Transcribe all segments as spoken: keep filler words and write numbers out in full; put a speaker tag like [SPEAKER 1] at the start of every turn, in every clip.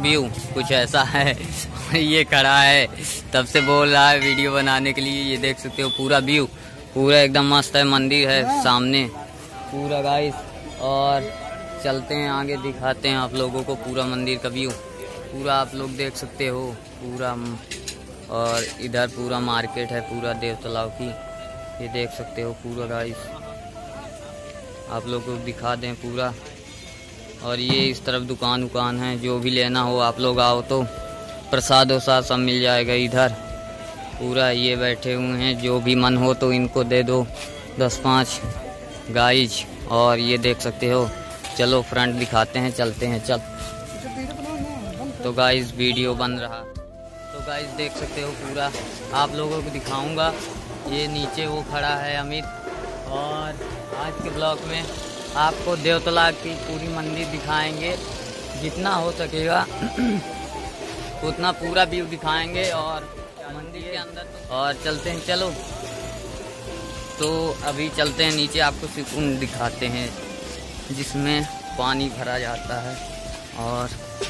[SPEAKER 1] View कुछ ऐसा है। ये खड़ा है तब से बोल रहा है वीडियो बनाने के लिए। ये देख सकते हो पूरा व्यू पूरा एकदम मस्त है। मंदिर है सामने पूरा गाइस। और चलते हैं आगे, दिखाते हैं आप लोगों को पूरा मंदिर का व्यू पूरा आप लोग देख सकते हो पूरा। और इधर पूरा मार्केट है पूरा देव तालाब की, ये देख सकते हो पूरा गाइस। आप लोग को दिखा दें पूरा। और ये इस तरफ दुकान उकान है, जो भी लेना हो आप लोग आओ तो प्रसाद वसाद सब मिल जाएगा इधर पूरा। ये बैठे हुए हैं, जो भी मन हो तो इनको दे दो दस पाँच गाइज। और ये देख सकते हो, चलो फ्रंट दिखाते हैं, चलते हैं चल। तो गाइज वीडियो बन रहा, तो गाइज देख सकते हो पूरा आप लोगों को दिखाऊंगा। ये नीचे वो खड़ा है अमित। और आज के ब्लॉग में आपको देव तालाब की पूरी मंदिर दिखाएंगे, जितना हो सकेगा उतना पूरा व्यू दिखाएंगे। और मंदिर के अंदर तो और चलते हैं चलो। तो अभी चलते हैं नीचे, आपको सुकून दिखाते हैं जिसमें पानी भरा जाता है। और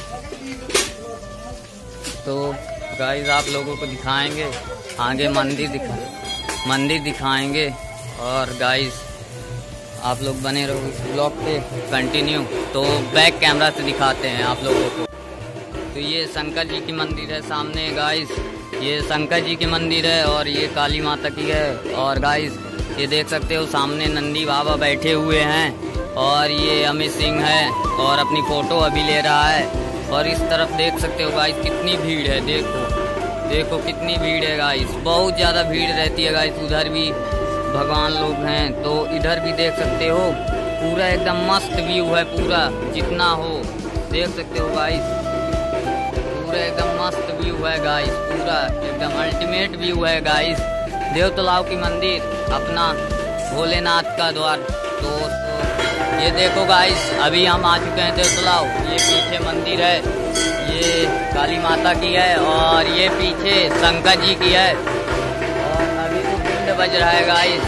[SPEAKER 1] तो गाइस आप लोगों को दिखाएंगे आगे मंदिर दिखा मंदिर दिखाएंगे। और गाइस आप लोग बने रहो इस ब्लॉग पे कंटिन्यू। तो बैक कैमरा से दिखाते हैं आप लोगों को। तो ये शंकर जी की मंदिर है सामने गाइस, ये शंकर जी की मंदिर है और ये काली माता की है। और गाइस ये देख सकते हो सामने नंदी बाबा बैठे हुए हैं। और ये अमित सिंह है और अपनी फोटो अभी ले रहा है। और इस तरफ देख सकते हो गाइस कितनी भीड़ है, देखो देखो कितनी भीड़ है गाइस, बहुत ज़्यादा भीड़ रहती है गाइस। उधर भी भगवान लोग हैं, तो इधर भी देख सकते हो पूरा एकदम मस्त व्यू है पूरा, जितना हो देख सकते हो गाइस। पूरा एकदम मस्त व्यू है गाइस, पूरा एकदम अल्टीमेट व्यू है गाइस। देव तालाब की मंदिर अपना भोलेनाथ का द्वार। तो, तो ये देखो गाइस अभी हम आ चुके हैं देव तालाब। ये पीछे मंदिर है, ये काली माता की है और ये पीछे शंकर जी की है। और अभी तो पिंड बज रहा है गाइस,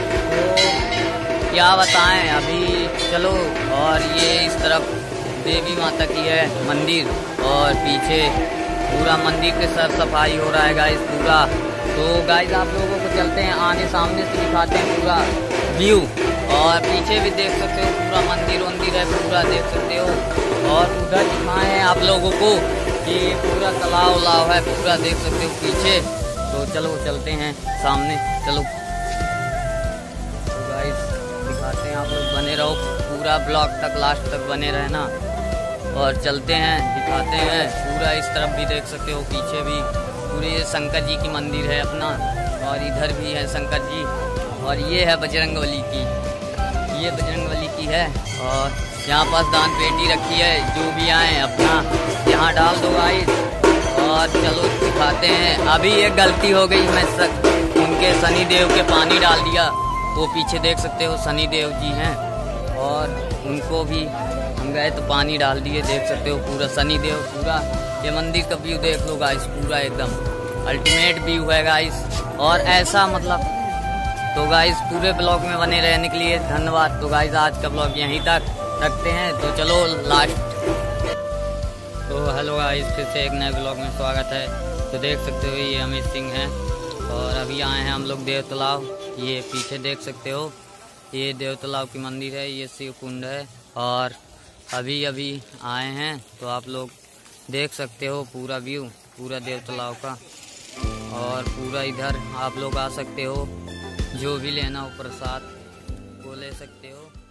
[SPEAKER 1] तो क्या बताएं अभी चलो। और ये इस तरफ देवी माता की है मंदिर और पीछे पूरा मंदिर के सर सफाई हो रहा है गाइस पूरा। तो गाइस आप लोगों को चलते हैं आने सामने से दिखाते हैं पूरा व्यू। और पीछे भी देख सकते हो पूरा मंदिर वंदिर है पूरा देख सकते हो। और उधर दिखाए हैं आप लोगों को कि पूरा तालाब उलाव है पूरा देख सकते हो पीछे। तो चलो चलते हैं सामने चलो। तो गाइस दिखाते हैं, आप लोग बने रहो पूरा ब्लॉग तक, लास्ट तक बने रहना। और चलते हैं दिखाते हैं पूरा। इस तरफ भी देख सकते हो, पीछे भी पूरे शंकर जी की मंदिर है अपना। और इधर भी है शंकर जी। और ये है बजरंगबली की, ये बजरंगबली की है। और यहाँ पास दान पेटी रखी है, जो भी आए अपना यहाँ डाल दो गाइस। और चलो दिखाते हैं। अभी एक गलती हो गई, मैं सक, उनके शनि देव के पानी डाल दिया। वो पीछे देख सकते हो शनि देव जी हैं और उनको भी हम गए तो पानी डाल दिए, देख सकते हो पूरा शनि देव। पूरा ये मंदिर का व्यू देख लो गाइस, पूरा एकदम अल्टीमेट व्यू है गाइस। और ऐसा मतलब तो गाइस पूरे ब्लॉग में बने रहने के लिए धन्यवाद। तो गाइस आज का ब्लॉग यहीं तक रखते हैं, तो चलो लास्ट। तो हेलो गाइस, फिर से एक नए ब्लॉग में स्वागत है। तो देख सकते हो ये अमित सिंह हैं और अभी आए हैं हम लोग देव तालाब। ये पीछे देख सकते हो ये देव तालाब की मंदिर है, ये शिव कुंड है। और अभी अभी आए हैं तो आप लोग देख सकते हो पूरा व्यू पूरा देव तालाब का। और पूरा इधर आप लोग आ सकते हो, जो भी लेना हो प्रसाद वो ले सकते हो।